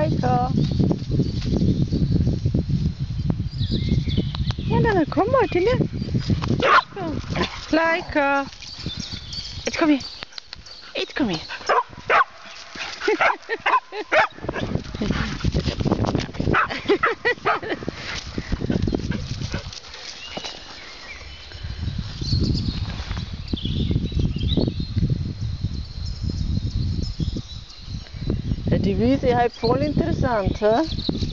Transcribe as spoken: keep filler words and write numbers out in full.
Laika. Ja, dann komm mal, Tine. Laika. Jetzt komm hier. Jetzt komm hier. Die Wiese ist halt voll interessant, hä?